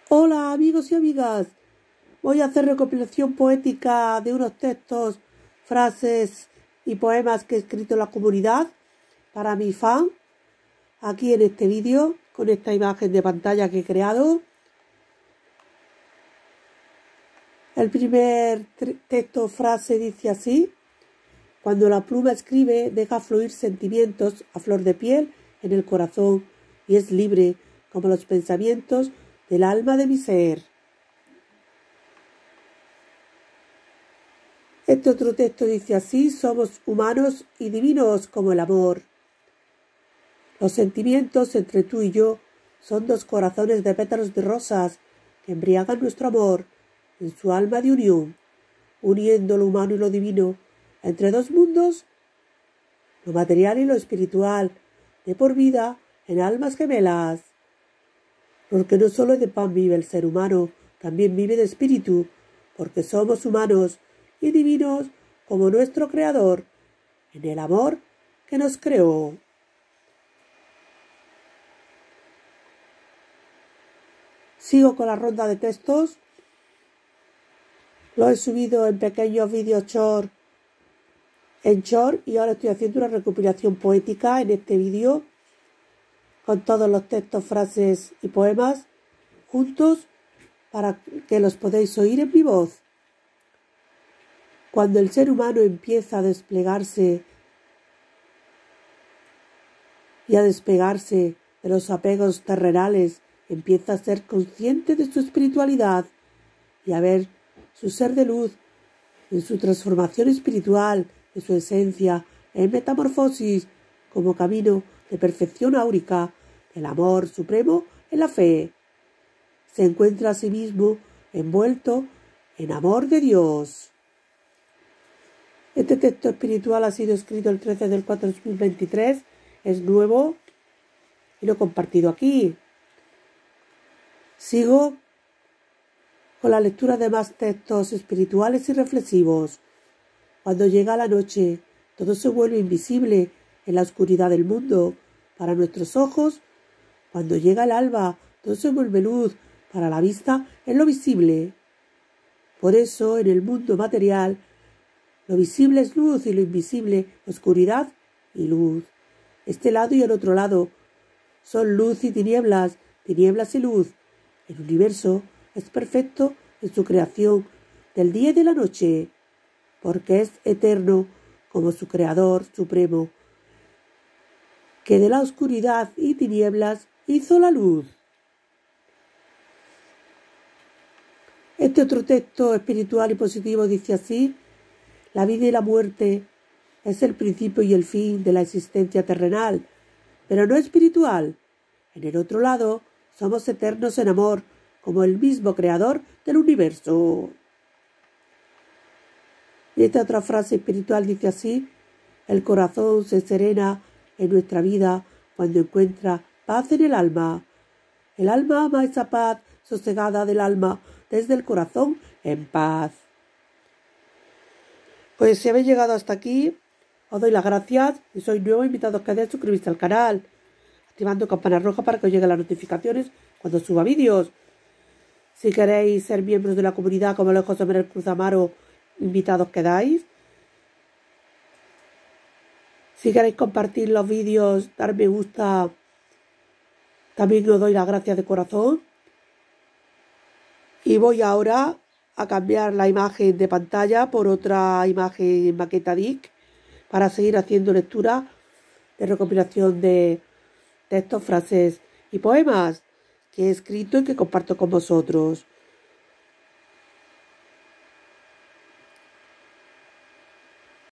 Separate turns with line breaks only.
Hola amigos y amigas, voy a hacer recopilación poética de unos textos, frases y poemas que he escrito en la comunidad para mi fan, aquí en este vídeo, con esta imagen de pantalla que he creado. El primer texto frase dice así: cuando la pluma escribe, deja fluir sentimientos a flor de piel en el corazón y es libre como los pensamientos del alma de mi ser. Este otro texto dice así: somos humanos y divinos como el amor. Los sentimientos entre tú y yo son dos corazones de pétalos de rosas que embriagan nuestro amor en su alma de unión, uniendo lo humano y lo divino entre dos mundos, lo material y lo espiritual, de por vida en almas gemelas. Porque no solo de pan vive el ser humano, también vive de espíritu, porque somos humanos y divinos como nuestro Creador, en el amor que nos creó. Sigo con la ronda de textos. Lo he subido en pequeños vídeos short en short y ahora estoy haciendo una recopilación poética en este vídeo con todos los textos, frases y poemas juntos para que los podáis oír en mi voz. Cuando el ser humano empieza a desplegarse y a despegarse de los apegos terrenales, empieza a ser consciente de su espiritualidad y a ver su ser de luz en su transformación espiritual, de su esencia en metamorfosis como camino de perfección áurica del amor supremo en la fe. Se encuentra a sí mismo envuelto en amor de Dios. Este texto espiritual ha sido escrito el 13/4/2023, es nuevo y lo he compartido aquí. Sigo con la lectura de más textos espirituales y reflexivos. Cuando llega la noche, todo se vuelve invisible en la oscuridad del mundo para nuestros ojos. Cuando llega el alba, todo se vuelve luz para la vista en lo visible. Por eso, en el mundo material, lo visible es luz y lo invisible, oscuridad y luz. Este lado y el otro lado son luz y tinieblas, tinieblas y luz. El universo es perfecto en su creación del día y de la noche, porque es eterno como su Creador supremo, que de la oscuridad y tinieblas hizo la luz. Este otro texto espiritual y positivo dice así: la vida y la muerte es el principio y el fin de la existencia terrenal, pero no espiritual. En el otro lado, somos eternos en amor, como el mismo Creador del universo. Y esta otra frase espiritual dice así: el corazón se serena en nuestra vida cuando encuentra paz en el alma. El alma ama esa paz sosegada del alma desde el corazón en paz. Pues si habéis llegado hasta aquí, os doy las gracias. Si sois nuevos, invitados que a suscribirse al canal, activando campana roja para que os lleguen las notificaciones cuando suba vídeos. Si queréis ser miembros de la comunidad como lo es José Manuel Cruz Amaro, invitados quedáis. Si queréis compartir los vídeos, dar me gusta, también os doy las gracias de corazón. Y voy ahora a cambiar la imagen de pantalla por otra imagen maqueta DIC para seguir haciendo lectura de recopilación de textos, frases y poemas que he escrito y que comparto con vosotros.